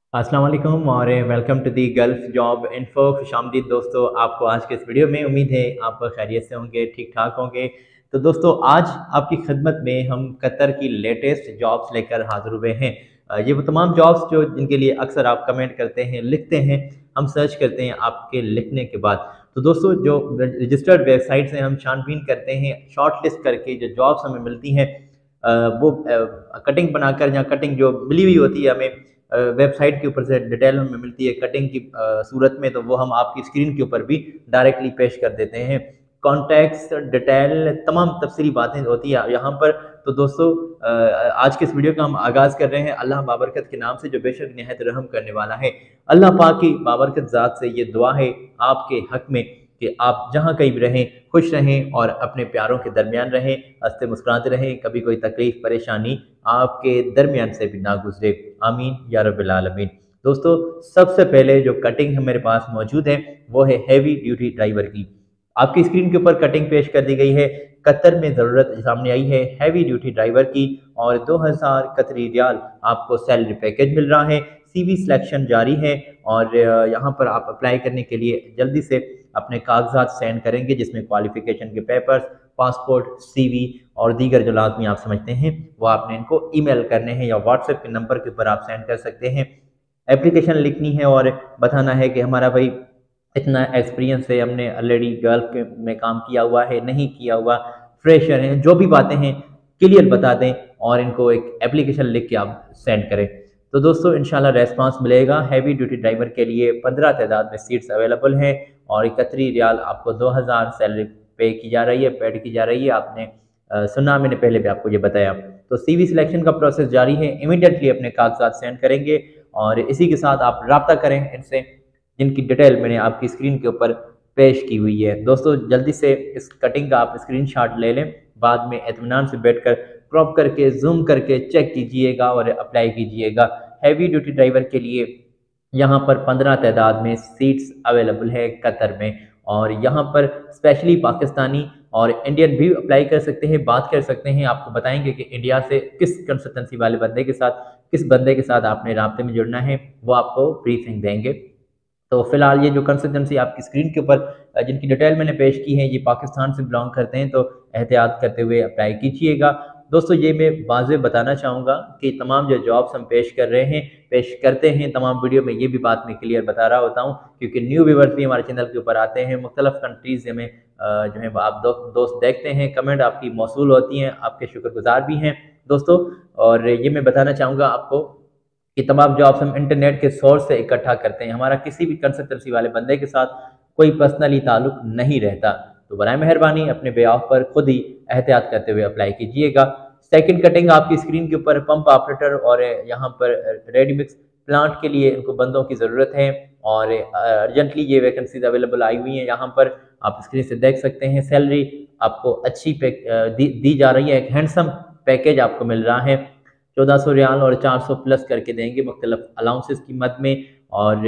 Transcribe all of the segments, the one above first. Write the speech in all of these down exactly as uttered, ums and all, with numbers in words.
अस्सलाम वालेकुम और welcome to the Gulf job info. खुशामदीद दोस्तों, आपको आज के इस वीडियो में उम्मीद है आप खैरियत से होंगे, ठीक ठाक होंगे। तो दोस्तों, आज आपकी खिदमत में हम कतर की लेटेस्ट जॉब्स लेकर हाजिर हुए हैं। अ, ये वो तमाम जॉब्स जो जिनके लिए अक्सर आप कमेंट करते हैं, लिखते हैं, हम सर्च करते हैं आपके लिखने के बाद। तो दोस्तों, जो रजिस्टर्ड वेबसाइट से हम छानबीन करते हैं, शॉर्ट लिस्ट करके जो जॉब्स हमें मिलती हैं, अ, वो कटिंग बनाकर या कटिंग जो मिली हुई होती है हमें वेबसाइट के ऊपर से डिटेल हमें मिलती है कटिंग की अ, सूरत में, तो वो हम आपकी स्क्रीन के ऊपर भी डायरेक्टली पेश कर देते हैं। कॉन्टैक्ट्स डिटेल तमाम तफसीली बातें होती है यहाँ पर। तो दोस्तों, अ, आज के इस वीडियो का हम आगाज़ कर रहे हैं अल्लाह बाबरकत के नाम से, जो बेशक निहायत रहम करने वाला है। अल्लाह पाक की बाबरकत ज़ात से ये दुआ है आपके हक में कि आप जहाँ कहीं भी रहें, खुश रहें और अपने प्यारों के दरमियान रहें, हंसते मुस्कुराते रहें, कभी कोई तकलीफ परेशानी आपके दरमियान से भी ना गुजरे। आमीन या रब्बिल आलमीन। दोस्तों, सबसे पहले जो कटिंग मेरे पास मौजूद है वो है हैवी ड्यूटी ड्राइवर की। आपकी स्क्रीन के ऊपर कटिंग पेश कर दी गई है। कतर में ज़रूरत सामने आई है हैवी ड्यूटी ड्राइवर की और दो हज़ार कतरी रियाल आपको सैलरी पैकेज मिल रहा है। सीवी सिलेक्शन जारी है और यहाँ पर आप अप्लाई करने के लिए जल्दी से अपने कागजात सेंड करेंगे, जिसमें क्वालिफिकेशन के पेपर्स, पासपोर्ट, सीवी और दीगर जो लाजमी आप समझते हैं वो आपने इनको ईमेल करने हैं या व्हाट्सएप के नंबर के ऊपर आप सेंड कर सकते हैं। एप्लीकेशन लिखनी है और बताना है कि हमारा भाई इतना एक्सपीरियंस है, हमने ऑलरेडी गल्फ में काम किया हुआ है, नहीं किया हुआ, फ्रेशर हैं, जो भी बातें हैं क्लियर बता दें और इनको एक एप्लीकेशन लिख के आप सेंड करें। तो दोस्तों, इंशाल्लाह रेस्पॉन्स मिलेगा। हैवी ड्यूटी ड्राइवर के लिए पंद्रह तादाद में सीट्स अवेलेबल हैं और इकहत्तर रियाल आपको दो हज़ार सैलरी पे की जा रही है, पेड की जा रही है। आपने आ, सुना, मैंने पहले भी आपको ये बताया। तो सीवी सिलेक्शन का प्रोसेस जारी है, इमीडिएटली अपने कागजात सेंड करेंगे और इसी के साथ आप रब्ता करें इनसे, जिनकी डिटेल मैंने आपकी स्क्रीन के ऊपर पेश की हुई है। दोस्तों, जल्दी से इस कटिंग का आप स्क्रीनशॉट ले लें, बाद में इत्मीनान से बैठकर क्रॉप करके जूम करके चेक कीजिएगा और अप्लाई कीजिएगा। हैवी ड्यूटी ड्राइवर के लिए यहाँ पर पंद्रह तादाद में सीट्स अवेलेबल है कतर में और यहाँ पर स्पेशली पाकिस्तानी और इंडियन भी अप्लाई कर सकते हैं, बात कर सकते हैं। आपको बताएंगे कि इंडिया से किस कंसल्टेंसी वाले बंदे के साथ, किस बंदे के साथ आपने राब्ते में जुड़ना है, वो आपको ब्रीफिंग देंगे। तो फिलहाल ये जो कंसल्टेंसी आपकी स्क्रीन के ऊपर जिनकी डिटेल मैंने पेश की है, ये पाकिस्तान से बिलोंग करते हैं, तो एहतियात करते हुए अप्लाई कीजिएगा। दोस्तों, ये मैं वाज़ेह बताना चाहूँगा कि तमाम जो जॉब्स हम पेश कर रहे हैं, पेश करते हैं, तमाम वीडियो में ये भी बात मैं क्लियर बता रहा होता हूँ, क्योंकि न्यू व्यूवर्स भी हमारे चैनल के ऊपर आते हैं, मुख्तलिफ कंट्रीज से हमें जो है आप दो, दोस्त देखते हैं, कमेंट आपकी मौसूल होती हैं, आपके शुक्रगुजार भी हैं दोस्तों। और ये मैं बताना चाहूँगा आपको कि तमाम जॉब्स हम इंटरनेट के सोर्स से इकट्ठा करते हैं, हमारा किसी भी कंसल्टेंसी वाले बंदे के साथ कोई पर्सनली ताल्लुक नहीं रहता। तो बराए मेहरबानी अपने बेआफ पर खुद ही एहतियात करते हुए अप्लाई कीजिएगा। सेकंड कटिंग आपकी स्क्रीन के ऊपर पंप ऑपरेटर और यहाँ पर रेडी मिक्स प्लांट के लिए इनको बंदों की ज़रूरत है और अर्जेंटली ये वैकेंसीज अवेलेबल आई हुई हैं। यहाँ पर आप स्क्रीन से देख सकते हैं, सैलरी आपको अच्छी पे दी, दी जा रही है, एक हैंडसम पैकेज आपको मिल रहा है। चौदह सौ रियाल और चार सौ प्लस करके देंगे मुख्तलिफ अलाउंसेस की मद में और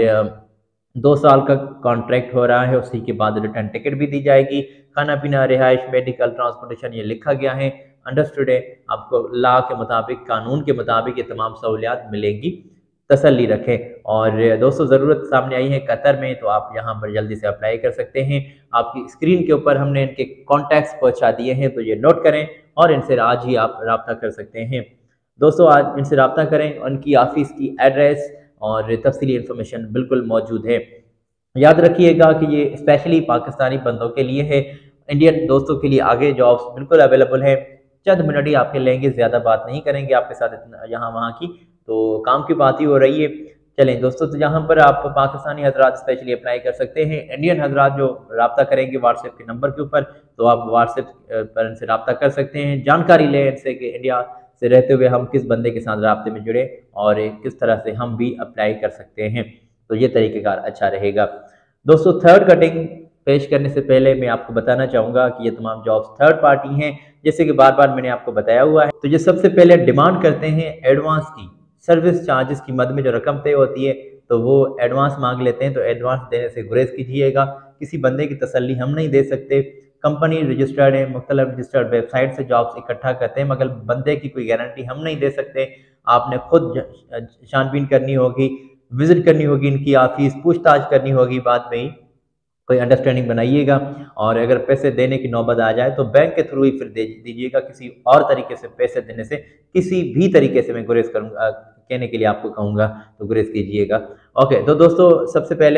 दो साल का कॉन्ट्रैक्ट हो रहा है। उसी के बाद रिटर्न टिकट भी दी जाएगी। खाना पीना, रिहाइश, मेडिकल, ट्रांसपोर्टेशन ये लिखा गया है। अंडरस्टूड है, आपको लॉ के मुताबिक, कानून के मुताबिक ये तमाम सहूलियात मिलेंगी, तसल्ली रखें। और दोस्तों, ज़रूरत सामने आई है कतर में, तो आप यहाँ पर जल्दी से अप्लाई कर सकते हैं। आपकी स्क्रीन के ऊपर हमने इनके कॉन्टैक्ट्स पहुँचा दिए हैं, तो ये नोट करें और इनसे आज ही आप रब्ता कर सकते हैं। दोस्तों, आज इनसे रब्ता करें, उनकी ऑफिस की एड्रेस और तफसीली इंफॉर्मेशन बिल्कुल मौजूद है। याद रखिएगा कि ये स्पेशली पाकिस्तानी बंदों के लिए है, इंडियन दोस्तों के लिए आगे जॉब्स बिल्कुल अवेलेबल है। चंद मिनट ही आपके लेंगे, ज़्यादा बात नहीं करेंगे आपके साथ इतना यहाँ वहाँ की, तो काम की बात ही हो रही है। चलें दोस्तों, तो यहाँ पर आप पाकिस्तानी हजरात स्पेशली अप्लाई कर सकते हैं। इंडियन हजरात जो रब्ता करेंगे व्हाट्सएप के नंबर के ऊपर, तो आप व्हाट्सएप पर इनसे रब्ता कर सकते हैं, जानकारी लें इनसे कि इंडिया से रहते हुए हम किस बंदे के साथ राब्ते में जुड़े और किस तरह से हम भी अप्लाई कर सकते हैं। तो ये तरीक़ेकार अच्छा रहेगा। दोस्तों, थर्ड कटिंग पेश करने से पहले मैं आपको बताना चाहूँगा कि ये तमाम जॉब्स थर्ड पार्टी हैं, जैसे कि बार बार मैंने आपको बताया हुआ है। तो ये सबसे पहले डिमांड करते हैं एडवांस की, सर्विस चार्जेस की मद में जो रकम तय होती है तो वो एडवांस मांग लेते हैं। तो एडवांस देने से गुरेज कीजिएगा, किसी बंदे की तसल्ली हम नहीं दे सकते। कंपनी रजिस्टर्ड है, मुख्तलिफ रजिस्टर्ड वेबसाइट से जॉब्स इकट्ठा करते हैं, मगर बंदे की कोई गारंटी हम नहीं दे सकते। आपने खुद छानबीन करनी होगी, विजिट करनी होगी इनकी ऑफिस, पूछताछ करनी होगी, बाद में ही कोई अंडरस्टैंडिंग बनाइएगा। और अगर पैसे देने की नौबत आ जाए तो बैंक के थ्रू ही फिर दे दीजिएगा, किसी और तरीके से पैसे देने से किसी भी तरीके से मैं गुरेज करूँगा, कहने के लिए आपको कहूँगा तो गुरेज कीजिएगा। ओके, तो दोस्तों सबसे पहले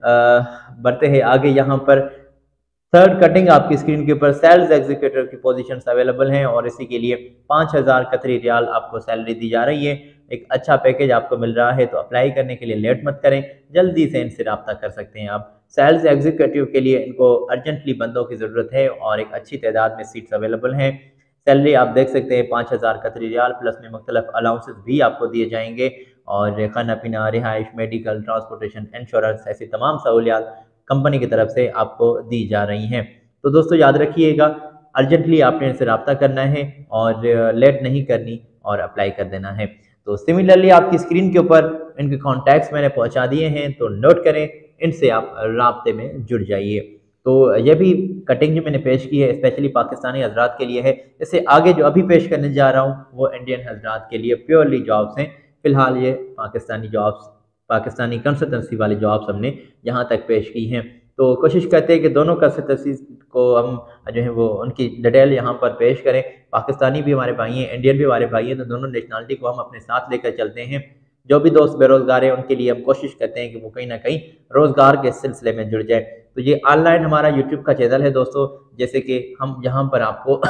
बढ़ते हैं आगे। यहाँ पर थर्ड कटिंग आपकी स्क्रीन के ऊपर सेल्स एग्जीक्यूटिव की पोजीशंस अवेलेबल हैं और इसी के लिए पाँच हज़ार कतरी रियाल आपको सैलरी दी जा रही है। एक अच्छा पैकेज आपको मिल रहा है, तो अप्लाई करने के लिए लेट मत करें, जल्दी से इनसे रब्ता कर सकते हैं आप। सेल्स एग्जीक्यूटिव के लिए इनको अर्जेंटली बंदों की ज़रूरत है और एक अच्छी तादाद में सीट्स अवेलेबल हैं। सैलरी आप देख सकते हैं पाँच हज़ार कतरी रियाल, प्लस में मुख्तलिफ अलाउंसेस भी आपको दिए जाएंगे और खाना पीना, रिहाइश, मेडिकल, ट्रांसपोर्टेशन, इंश्योरेंस, ऐसी तमाम सहूलियात कंपनी की तरफ से आपको दी जा रही हैं। तो दोस्तों याद रखिएगा, अर्जेंटली आपने इनसे रब्ता करना है और लेट नहीं करनी और अप्लाई कर देना है। तो सिमिलरली आपकी स्क्रीन के ऊपर इनके कॉन्टैक्ट्स मैंने पहुंचा दिए हैं, तो नोट करें, इनसे आप राब्ते में जुड़ जाइए। तो यह भी कटिंग जो मैंने पेश की है स्पेशली पाकिस्तानी हजरात के लिए है। इससे आगे जो अभी पेश करने जा रहा हूँ वो इंडियन हजरात के लिए प्योरली जॉब्स हैं। फिलहाल ये पाकिस्तानी जॉब्स, पाकिस्तानी कंसल्टेंसी वाली जॉब्स हमने यहाँ तक पेश की हैं। तो कोशिश करते हैं कि दोनों कंसल्टेंसी को हम जो है वो उनकी डिटेल यहाँ पर पेश करें। पाकिस्तानी भी हमारे भाई हैं, इंडियन भी हमारे भाई हैं, तो दोनों नेशनलिटी को हम अपने साथ लेकर चलते हैं। जो भी दोस्त बेरोजगार हैं उनके लिए हम कोशिश करते हैं कि वो कहीं ना कहीं रोजगार के सिलसिले में जुड़ जाए। तो ये ऑनलाइन हमारा यूट्यूब का चैनल है दोस्तों, जैसे कि हम यहाँ पर आपको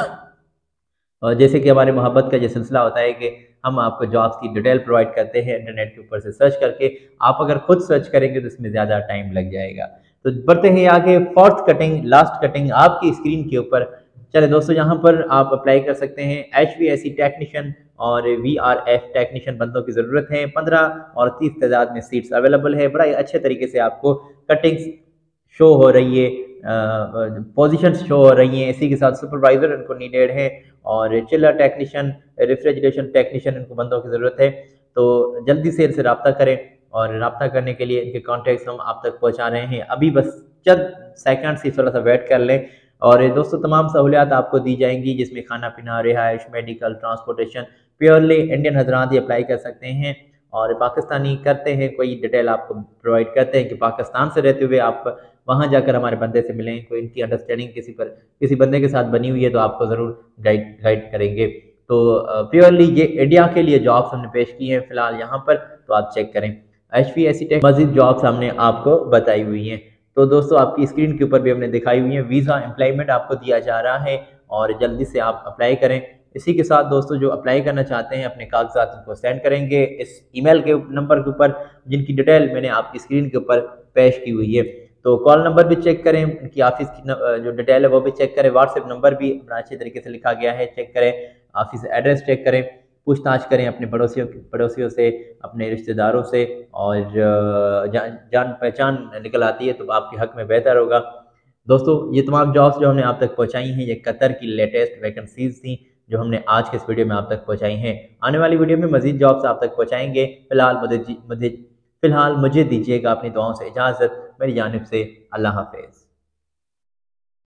और जैसे कि हमारे मोहब्बत का ये सिलसिला होता है कि हम आपको जॉब्स की डिटेल प्रोवाइड करते हैं इंटरनेट के ऊपर से सर्च करके। आप अगर खुद सर्च करेंगे तो इसमें ज़्यादा टाइम लग जाएगा। तो बढ़ते हैं आगे, फोर्थ कटिंग, लास्ट कटिंग आपकी स्क्रीन के ऊपर। चले दोस्तों, यहाँ पर आप अप्लाई कर सकते हैं H V S C technician और वी आर एफ टेक्नीशियन बंदों की ज़रूरत है। पंद्रह और तीस तादाद में सीट्स अवेलेबल है। बड़ा ही अच्छे तरीके से आपको कटिंग्स शो हो रही है, पोजीशंस शो हो रही हैं। इसी के साथ सुपरवाइजर इनको नीडेड है और चिलर टेक्नीशियन, रेफ्रिजरेशन टेक्नीशियन इनको बंदों की ज़रूरत है। तो जल्दी से इनसे रब्ता करें और रब्ता करने के लिए इनके कॉन्टैक्ट्स हम आप तक पहुंचा रहे हैं। अभी बस चंद सेकंड से थोड़ा सा वेट कर लें। और दोस्तों तमाम सहूलियात आपको दी जाएंगी, जिसमें खाना पीना, रिहाइश, मेडिकल, ट्रांसपोर्टेशन। प्योरली इंडियन हजरात ही अप्लाई कर सकते हैं और पाकिस्तानी करते हैं, कोई डिटेल आपको प्रोवाइड करते हैं कि पाकिस्तान से रहते हुए आप वहाँ जाकर हमारे बंदे से मिलें, कोई इनकी अंडरस्टैंडिंग किसी पर किसी बंदे के साथ बनी हुई है तो आपको ज़रूर गाइड गाइड करेंगे। तो प्योरली ये इंडिया के लिए जॉब्स हमने पेश की हैं फिलहाल यहाँ पर, तो आप चेक करें। H P S C tech मजीद जॉब्स हमने आपको बताई हुई हैं। तो दोस्तों आपकी स्क्रीन के ऊपर भी हमने दिखाई हुई है। वीज़ा एम्प्लॉयमेंट आपको दिया जा रहा है और जल्दी से आप अप्लाई करें। इसी के साथ दोस्तों जो अप्लाई करना चाहते हैं अपने कागजात इनको सेंड करेंगे इस ईमेल के नंबर के ऊपर, जिनकी डिटेल मैंने आपकी स्क्रीन के ऊपर पेश की हुई है। तो कॉल नंबर भी चेक करें, उनकी ऑफिस की जो डिटेल है वो भी चेक करें। व्हाट्सएप नंबर भी बड़ा अच्छे तरीके से लिखा गया है, चेक करें। ऑफिस एड्रेस चेक करें, पूछताछ करें अपने पड़ोसियों पड़ोसियों से, अपने रिश्तेदारों से, और जान जान पहचान निकल आती है तो आपके हक में बेहतर होगा। दोस्तों ये तमाम जॉब्स जो हमने आप तक पहुंचाई हैं ये कतर की लेटेस्ट वैकेंसीज थी जो हमने आज के इस वीडियो में आप तक पहुंचाई हैं। आने वाली वीडियो में मजीद जॉब्स आप तक पहुंचाएंगे। फिलहाल मुझे फिलहाल मुझे दीजिएगा अपनी दुआओं से इजाज़त। मेरी जानिब से अल्लाह हाफिज़।